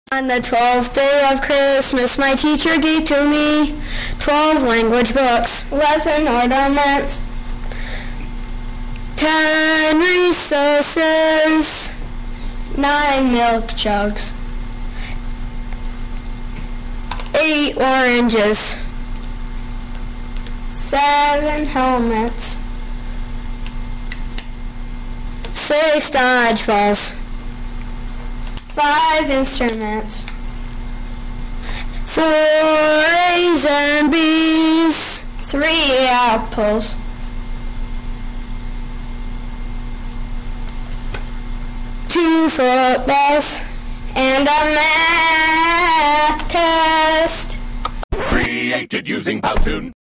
On the 12th day of Christmas, my teacher gave to me 12 language books, 11 ornaments, 10 recesses, 9 milk jugs, 8 oranges, 7 helmets, 6 dodgeballs, 5 instruments, 4 A's and B's, 3 apples, 2 footballs, and a math test. Created using Powtoon.